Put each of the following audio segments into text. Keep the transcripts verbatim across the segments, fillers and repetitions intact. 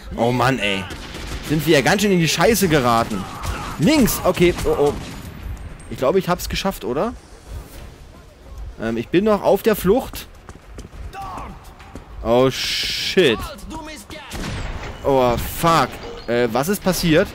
Oh Mann, ey. Sind wir ja ganz schön in die Scheiße geraten. Links! Okay, oh oh. Ich glaube, ich hab's geschafft, oder? Ähm, ich bin noch auf der Flucht. Oh, shit. Oh, fuck. Äh, was ist passiert?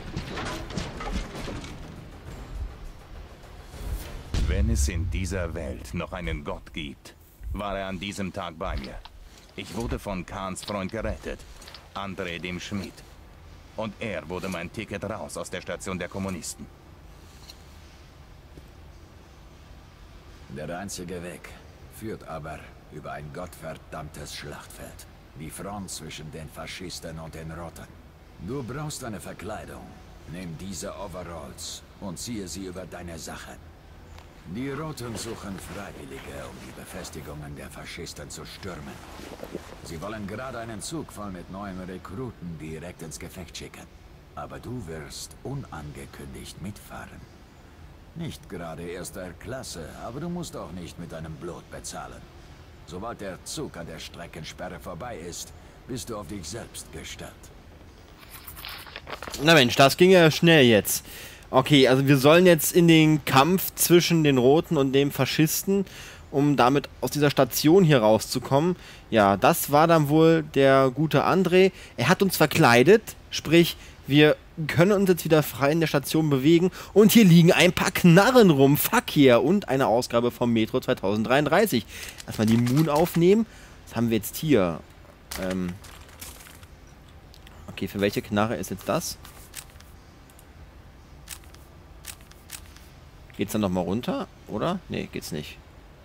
Wenn es in dieser Welt noch einen Gott gibt, war er an diesem Tag bei mir. Ich wurde von Kahns Freund gerettet, André dem Schmied. Und er wurde mein Ticket raus aus der Station der Kommunisten. Der einzige Weg führt aber über ein gottverdammtes Schlachtfeld. Die Front zwischen den Faschisten und den Roten. Du brauchst eine Verkleidung. Nimm diese Overalls und ziehe sie über deine Sachen. Die Roten suchen Freiwillige, um die Befestigungen der Faschisten zu stürmen. Sie wollen gerade einen Zug voll mit neuen Rekruten direkt ins Gefecht schicken. Aber du wirst unangekündigt mitfahren. Nicht gerade erster Klasse, aber du musst auch nicht mit deinem Blut bezahlen. Sobald der Zug an der Streckensperre vorbei ist, bist du auf dich selbst gestellt. Na Mensch, das ging ja schnell jetzt. Okay, also wir sollen jetzt in den Kampf zwischen den Roten und dem Faschisten, um damit aus dieser Station hier rauszukommen. Ja, das war dann wohl der gute André. Er hat uns verkleidet, sprich, wir können uns jetzt wieder frei in der Station bewegen. Und hier liegen ein paar Knarren rum. Fuck yeah. Und eine Ausgabe vom Metro zweitausenddreiunddreißig. Erstmal die Moon aufnehmen. Was haben wir jetzt hier? Ähm okay, für welche Knarre ist jetzt das? Geht's dann nochmal runter? Oder? Nee, geht's nicht.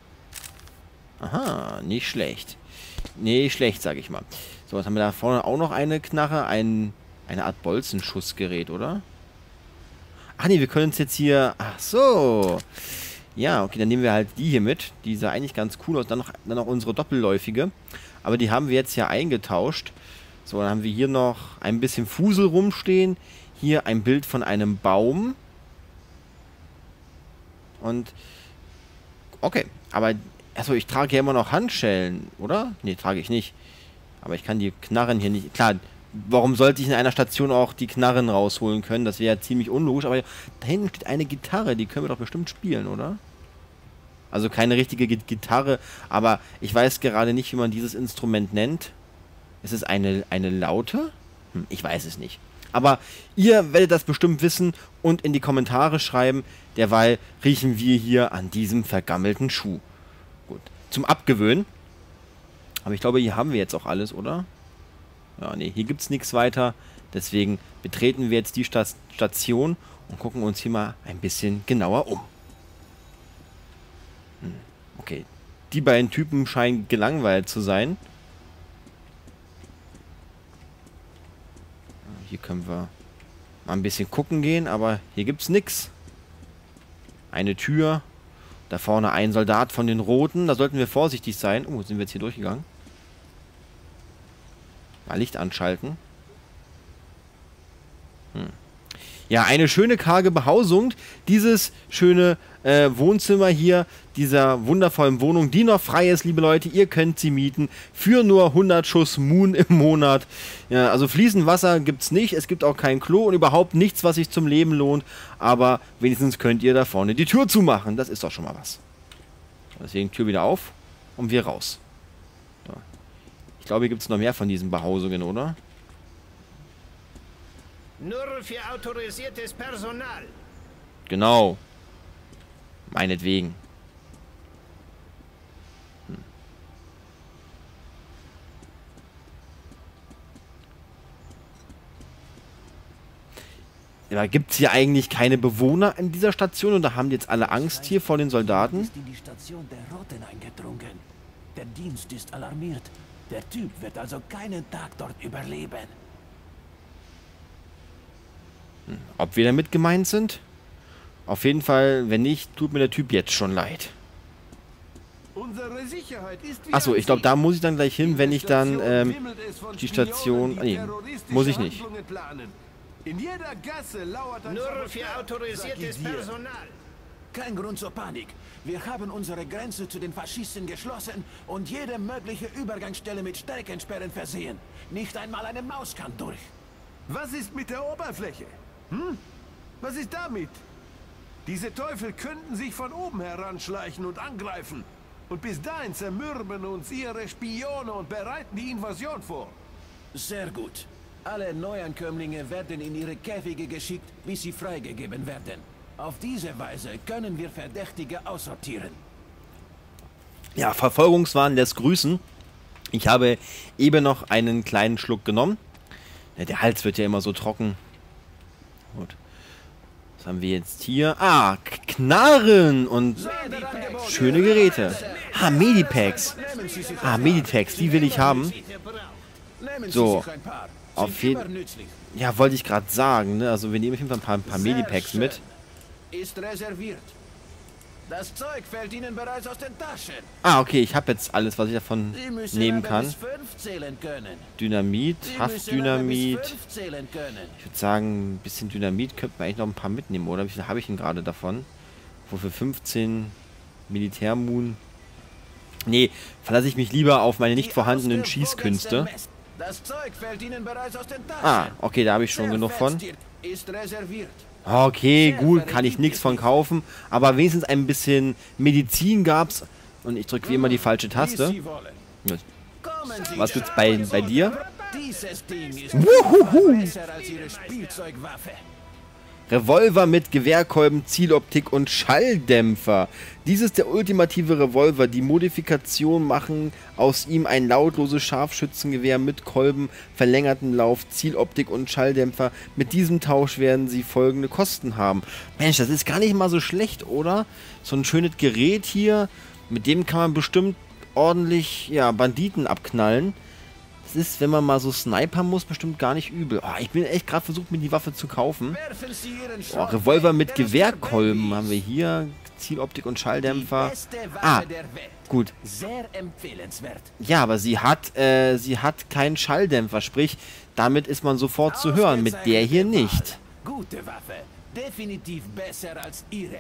Aha, nicht schlecht. Nee, schlecht, sag ich mal. So, was haben wir da vorne auch noch eine Knarre? Ein, eine Art Bolzenschussgerät, oder? Ach nee, wir können uns jetzt hier... Ach so. Ja, okay, dann nehmen wir halt die hier mit. Die sah eigentlich ganz cool aus. Dann noch, dann noch unsere doppelläufige. Aber die haben wir jetzt ja eingetauscht. So, dann haben wir hier noch ein bisschen Fusel rumstehen. Hier ein Bild von einem Baum. Und, okay, aber, achso, ich trage ja immer noch Handschellen, oder? Ne, trage ich nicht. Aber ich kann die Knarren hier nicht, klar, warum sollte ich in einer Station auch die Knarren rausholen können? Das wäre ja ziemlich unlogisch, aber da hinten steht eine Gitarre, die können wir doch bestimmt spielen, oder? Also keine richtige G- Gitarre, aber ich weiß gerade nicht, wie man dieses Instrument nennt. Ist es eine, eine Laute? Hm, ich weiß es nicht. Aber ihr werdet das bestimmt wissen und in die Kommentare schreiben. Derweil riechen wir hier an diesem vergammelten Schuh. Gut, zum Abgewöhnen. Aber ich glaube, hier haben wir jetzt auch alles, oder? Ja, nee, hier gibt es nichts weiter. Deswegen betreten wir jetzt die Sta- Station und gucken uns hier mal ein bisschen genauer um. Hm, okay, die beiden Typen scheinen gelangweilt zu sein. Hier können wir mal ein bisschen gucken gehen, aber hier gibt's nichts. Eine Tür. Da vorne ein Soldat von den Roten. Da sollten wir vorsichtig sein. Oh, sind wir jetzt hier durchgegangen? Mal Licht anschalten. Hm. Ja, eine schöne karge Behausung. Dieses schöne äh, Wohnzimmer hier, dieser wundervollen Wohnung, die noch frei ist, liebe Leute. Ihr könnt sie mieten für nur hundert Schuss Moon im Monat. Ja, also fließend Wasser gibt es nicht. Es gibt auch kein Klo und überhaupt nichts, was sich zum Leben lohnt. Aber wenigstens könnt ihr da vorne die Tür zumachen. Das ist doch schon mal was. Deswegen Tür wieder auf und wir raus. So. Ich glaube, hier gibt es noch mehr von diesen Behausungen, oder? Nur für autorisiertes Personal. Genau. Meinetwegen. Hm. Aber gibt es hier eigentlich keine Bewohner in dieser Station oder haben die jetzt alle Angst hier vor den Soldaten? Ist in die Station der Roten eingedrungen. Der Dienst ist alarmiert. Der Typ wird also keinen Tag dort überleben. Ob wir damit gemeint sind? Auf jeden Fall, wenn nicht, tut mir der Typ jetzt schon leid. Unsere Sicherheit ist wie Achso, ein ich glaube, Sieg. da muss ich dann gleich hin, wenn ich dann ähm, wimmelt es von die Spionen, Station... die Nee, terroristische muss ich nicht. Handlungen planen. In jeder Gasse lauert ein Nur Saboteur, für autorisiertes sag ich dir. Personal. Kein Grund zur Panik. Wir haben unsere Grenze zu den Faschisten geschlossen und jede mögliche Übergangsstelle mit Streckensperren versehen. Nicht einmal eine Maus kann durch. Was ist mit der Oberfläche? Hm? Was ist damit? Diese Teufel könnten sich von oben heranschleichen und angreifen. Und bis dahin zermürben uns ihre Spione und bereiten die Invasion vor. Sehr gut. Alle Neuankömmlinge werden in ihre Käfige geschickt, bis sie freigegeben werden. Auf diese Weise können wir Verdächtige aussortieren. Ja, Verfolgungswahn lässt grüßen. Ich habe eben noch einen kleinen Schluck genommen. Ja, der Hals wird ja immer so trocken. Gut. Was haben wir jetzt hier? Ah, Knarren und schöne Geräte. Ah, Medipacks. Ah, Medipacks, die will ich haben. So, auf jeden... Ja, wollte ich gerade sagen, ne? Also wir nehmen auf jeden Fall ein paar, ein paar Medipacks mit. Ist reserviert. Das Zeug fällt Ihnen bereits aus den Taschen. Ah, okay, ich habe jetzt alles, was ich davon Sie müssen nehmen aber kann. bis fünf zählen können. Dynamit, Sie Haftdynamit. müssen aber bis fünf zählen können. Ich würde sagen, ein bisschen Dynamit könnten wir eigentlich noch ein paar mitnehmen, oder? Wie viel habe ich denn gerade davon? Wofür fünfzehn Militärmoon? Nee, verlasse ich mich lieber auf meine nicht vorhandenen Schießkünste. Das Zeug fällt Ihnen bereits aus den Taschen. Ah, okay, da habe ich schon Sehr genug von. fest ist reserviert. Okay, gut, kann ich nichts von kaufen. Aber wenigstens ein bisschen Medizin gab's. Und ich drücke wie immer die falsche Taste. Wie Sie wollen. Kommen Sie Was gibt's bei, bei dir? Dieses Ding ist Wuhuhu. besser als Ihre Spielzeugwaffe. Revolver mit Gewehrkolben, Zieloptik und Schalldämpfer. Dies ist der ultimative Revolver. Die Modifikation machen aus ihm ein lautloses Scharfschützengewehr mit Kolben, verlängerten Lauf, Zieloptik und Schalldämpfer. Mit diesem Tausch werden sie folgende Kosten haben. Mensch, das ist gar nicht mal so schlecht, oder? So ein schönes Gerät hier. Mit dem kann man bestimmt ordentlich, ja, Banditen abknallen. Das ist, wenn man mal so snipern muss, bestimmt gar nicht übel. Oh, ich bin echt gerade versucht, mir die Waffe zu kaufen. Werfen Sie Ihren Oh, Schrott Revolver weg, mit denn es wird Gewehrkolben Baby. haben wir hier. Zieloptik und Schalldämpfer. Die beste Waffe Ah, der Welt. gut. Sehr empfehlenswert. Ja, aber sie hat, äh, sie hat keinen Schalldämpfer. Sprich, damit ist man sofort zu hören. Mit der hier nicht. Gute Waffe. Definitiv besser als Ihre.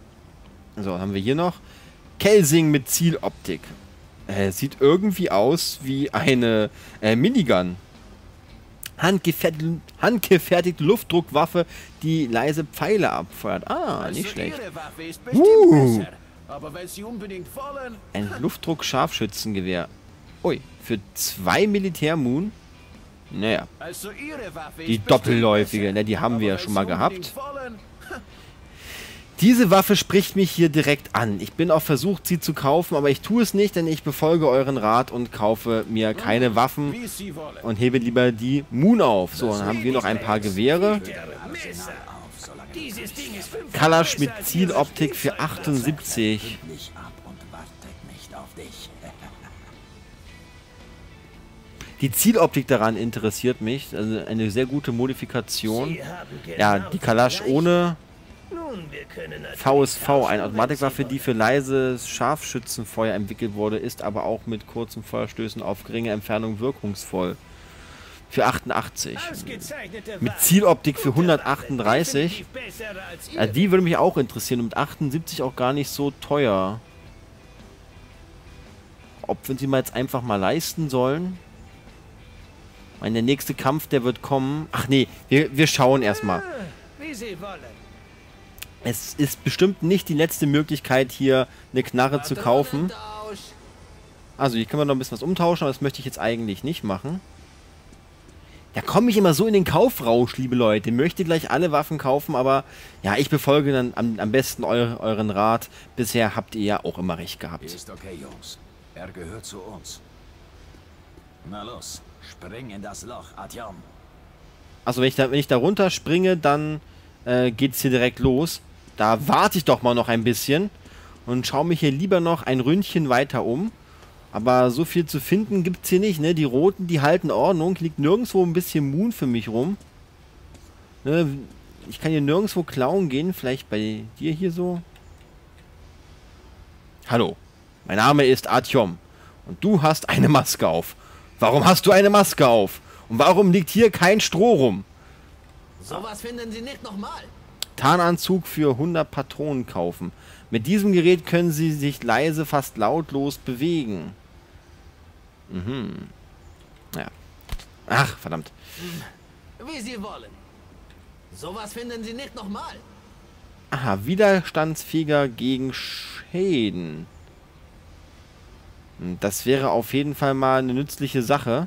So, haben wir hier noch. Kelsing mit Zieloptik. Äh, sieht irgendwie aus wie eine äh, Minigun. Handgefertigte, handgefertigte Luftdruckwaffe, die leise Pfeile abfeuert. Ah, Also nicht schlecht. Ihre Waffe ist bestimmt Uh. besser. Aber wenn Sie unbedingt wollen... Ein Luftdruck-Scharfschützengewehr. Ui, für zwei Militärmoon. Naja, Also Ihre Waffe die ist bestimmt doppelläufige, besser. ne, die haben Aber wir ja wenn schon mal Sie unbedingt gehabt. wollen, Diese Waffe spricht mich hier direkt an. Ich bin auch versucht, sie zu kaufen, aber ich tue es nicht, denn ich befolge euren Rat und kaufe mir keine Waffen wie Sie wollen. und hebe lieber die Moon auf. So, dann haben wir noch ein paar Gewehre. Dieses Ding ist fünf Kalasch mit besser als Zieloptik Ihre für achtundsiebzig. Nicht ab und wartet nicht auf dich. Die Zieloptik daran interessiert mich. Also eine sehr gute Modifikation. Sie haben Ja, genau die Kalasch gleich. ohne Nun, wir können natürlich V S V, eine tauschen, Automatikwaffe, wenn Sie die für leises Scharfschützenfeuer entwickelt wurde, ist aber auch mit kurzen Feuerstößen auf geringe Entfernung wirkungsvoll. Für achtundachtzig. wollen. Ausgezeichnete Mit Waffe. Zieloptik für Gute hundertachtunddreißig. Waffe, definitiv besser als Ja, Ihre. die würde mich auch interessieren. Und mit achtundsiebzig auch gar nicht so teuer. Ob wir sie mal jetzt einfach mal leisten sollen? Ich meine, der nächste Kampf, der wird kommen. Ach nee, wir, wir schauen erstmal. Wie Sie wollen. Es ist bestimmt nicht die letzte Möglichkeit, hier eine Knarre zu kaufen. Also, hier können wir noch ein bisschen was umtauschen, aber das möchte ich jetzt eigentlich nicht machen. Da komme ich immer so in den Kaufrausch, liebe Leute. Ich möchte gleich alle Waffen kaufen, aber ja, ich befolge dann am, am besten eu euren Rat. Bisher habt ihr ja auch immer recht gehabt. Ist okay, Jungs. Er gehört zu uns. Na los, spring in das Loch, Artyom. Also, wenn ich da, wenn ich da runterspringe, dann äh, geht es hier direkt los. Da warte ich doch mal noch ein bisschen und schaue mich hier lieber noch ein Ründchen weiter um. Aber so viel zu finden gibt es hier nicht, ne? Die Roten, die halten Ordnung. Liegt nirgendwo ein bisschen Moon für mich rum. Ne? Ich kann hier nirgendwo klauen gehen. Vielleicht bei dir hier so. Hallo, mein Name ist Artyom. Und du hast eine Maske auf. Warum hast du eine Maske auf? Und warum liegt hier kein Stroh rum? Sowas finden Sie nicht nochmal. Tarnanzug für hundert Patronen kaufen. Mit diesem Gerät können Sie sich leise, fast lautlos bewegen. Mhm. Ja. Ach, verdammt. Wie Sie wollen. Sowas finden Sie nicht nochmal. Aha, widerstandsfähiger gegen Schäden. Das wäre auf jeden Fall mal eine nützliche Sache.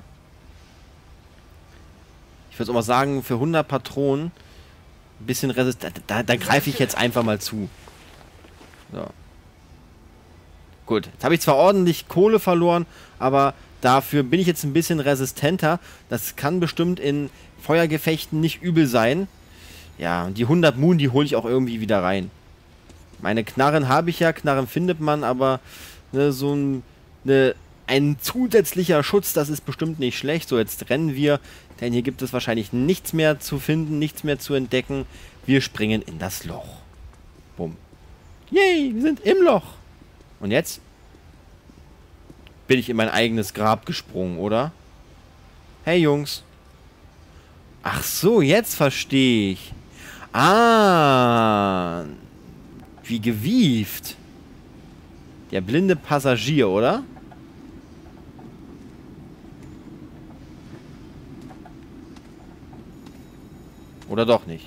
Ich würde auch mal sagen, für hundert Patronen ein bisschen resistent. Da, da greife ich jetzt einfach mal zu. So. Gut, jetzt habe ich zwar ordentlich Kohle verloren, aber dafür bin ich jetzt ein bisschen resistenter. Das kann bestimmt in Feuergefechten nicht übel sein. Ja, und die hundert Moon, die hole ich auch irgendwie wieder rein. Meine Knarren habe ich ja, Knarren findet man, aber ne, so ein, ne, ein zusätzlicher Schutz, das ist bestimmt nicht schlecht. So, jetzt rennen wir, denn hier gibt es wahrscheinlich nichts mehr zu finden, nichts mehr zu entdecken. Wir springen in das Loch. Bumm. Yay, wir sind im Loch. Und jetzt bin ich in mein eigenes Grab gesprungen, oder? Hey, Jungs. Ach so, jetzt verstehe ich. Ah, wie gewieft. Der blinde Passagier, oder? Oder doch nicht?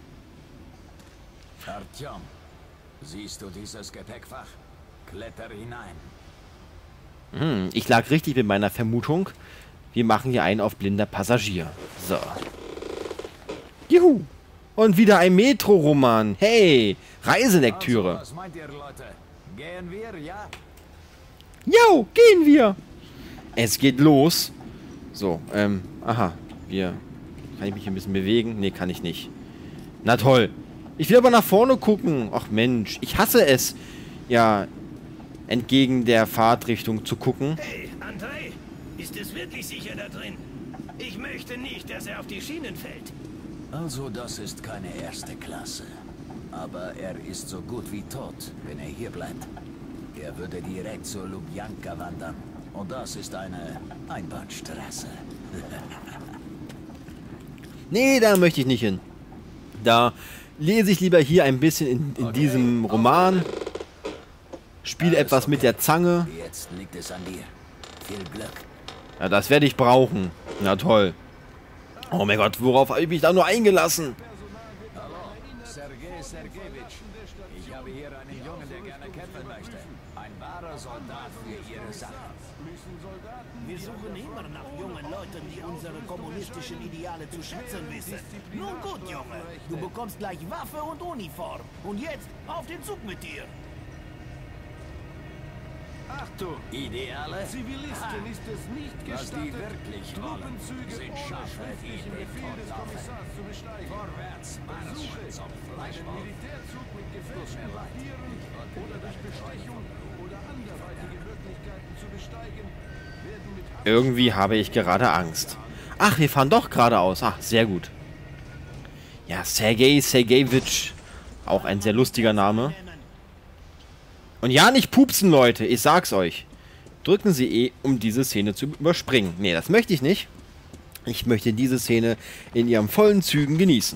Artyom, siehst du dieses Gepäckfach? Kletter hinein. Hm, ich lag richtig mit meiner Vermutung. Wir machen hier einen auf blinder Passagier. So. Juhu. Und wieder ein Metro-Roman. Hey, Reiselektüre. Also, was meint ihr, Leute? Gehen wir, ja? Jo, gehen wir. Es geht los. So, ähm, aha. Wir... Kann ich mich ein bisschen bewegen? Nee, kann ich nicht. Na toll. Ich will aber nach vorne gucken. Ach Mensch, ich hasse es. Ja, entgegen der Fahrtrichtung zu gucken. Hey, André, ist es wirklich sicher da drin? Ich möchte nicht, dass er auf die Schienen fällt. Also, das ist keine erste Klasse. Aber er ist so gut wie tot, wenn er hier bleibt. Er würde direkt zur Lubjanka wandern. Und das ist eine Einbahnstraße. Nee, da möchte ich nicht hin. Da lese ich lieber hier ein bisschen in, in diesem Roman. Spiele etwas mit der Zange. Jetzt liegt es an dir. Viel Glück. Ja, das werde ich brauchen. Na toll. Oh mein Gott, worauf habe ich mich da nur eingelassen? Hallo, Sergei Sergejewitsch. Ich habe hier einen Jungen, der gerne kämpfen möchte. Ein wahrer Soldat für ihre Sache. Wir suchen immer nach jungen Leuten, die unsere kommunistischen Ideale zu schätzen wissen. Nun gut, Junge. Du bekommst gleich Waffe und Uniform. Und jetzt auf den Zug mit dir. Achtung! Ideale? Zivilisten ist es nicht Was die gestattet, wirklich wollen, Truppenzüge sind ohne Schafe, die schriftlichen den Befehl des Tod laufen. Kommissars zu besteigen. Vorwärts, Marsch Versuche, zum einen Fleischwolf. Militärzug mit Gefäßen blockieren oder durch Bestechung oder anderweitige Möglichkeiten zu besteigen, werden mit Irgendwie habe ich gerade Angst. Ach, wir fahren doch geradeaus. Ach, sehr gut. Ja, Sergei Sergejewitsch. Auch ein sehr lustiger Name. Und ja, nicht pupsen, Leute. Ich sag's euch. Drücken Sie E, um diese Szene zu überspringen. Nee, das möchte ich nicht. Ich möchte diese Szene in ihren vollen Zügen genießen.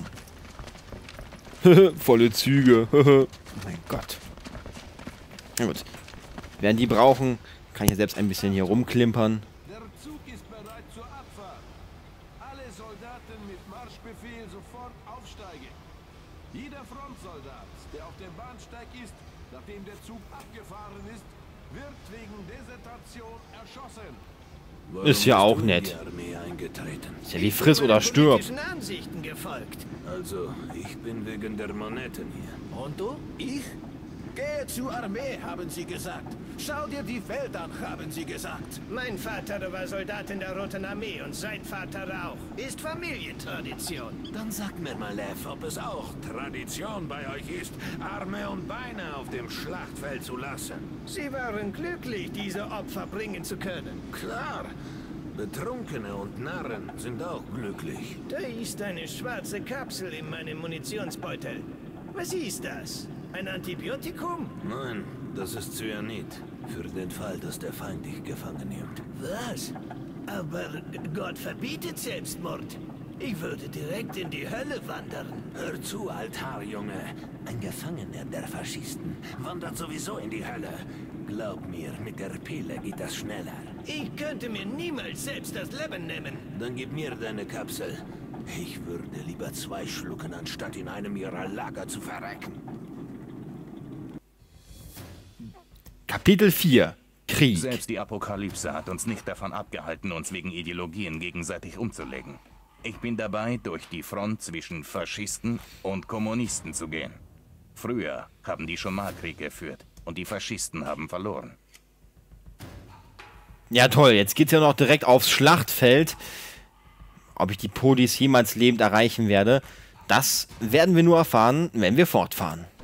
Volle Züge. Oh mein Gott. Na gut. Während die brauchen, kann ich ja selbst ein bisschen hier rumklimpern. Der Zug ist bereit zur Abfahrt. Alle Soldaten mit Marschbefehl sofort aufsteigen. Jeder Frontsoldat, der auf dem Bahnsteig ist, nachdem der Zug abgefahren ist, wird wegen Desertation erschossen. Ist ja auch nett. Ist ja wie friss oder stirb. Politischen Ansichten gefolgt. Also, ich bin wegen der Monetten hier. Und du? Ich? Gehe zur Armee, haben sie gesagt. Schau dir die Welt an, haben sie gesagt. Mein Vater war Soldat in der Roten Armee und sein Vater auch. Ist Familientradition. Dann sag mir mal, Lev, ob es auch Tradition bei euch ist, Arme und Beine auf dem Schlachtfeld zu lassen. Sie waren glücklich, diese Opfer bringen zu können. Klar, Betrunkene und Narren sind auch glücklich. Da ist eine schwarze Kapsel in meinem Munitionsbeutel. Was ist das? Ein Antibiotikum? Nein, das ist Cyanid. Für den Fall, dass der Feind dich gefangen nimmt. Was? Aber Gott verbietet Selbstmord. Ich würde direkt in die Hölle wandern. Hör zu, Altarjunge. Ein Gefangener der Faschisten wandert sowieso in die Hölle. Glaub mir, mit der Pille geht das schneller. Ich könnte mir niemals selbst das Leben nehmen. Dann gib mir deine Kapsel. Ich würde lieber zwei schlucken, anstatt in einem ihrer Lager zu verrecken. Kapitel vier. Krieg. Selbst die Apokalypse hat uns nicht davon abgehalten, uns wegen Ideologien gegenseitig umzulegen. Ich bin dabei, durch die Front zwischen Faschisten und Kommunisten zu gehen. Früher haben die schon mal Krieg geführt und die Faschisten haben verloren. Ja toll, jetzt geht's ja noch direkt aufs Schlachtfeld. Ob ich die Podis jemals lebend erreichen werde, das werden wir nur erfahren, wenn wir fortfahren.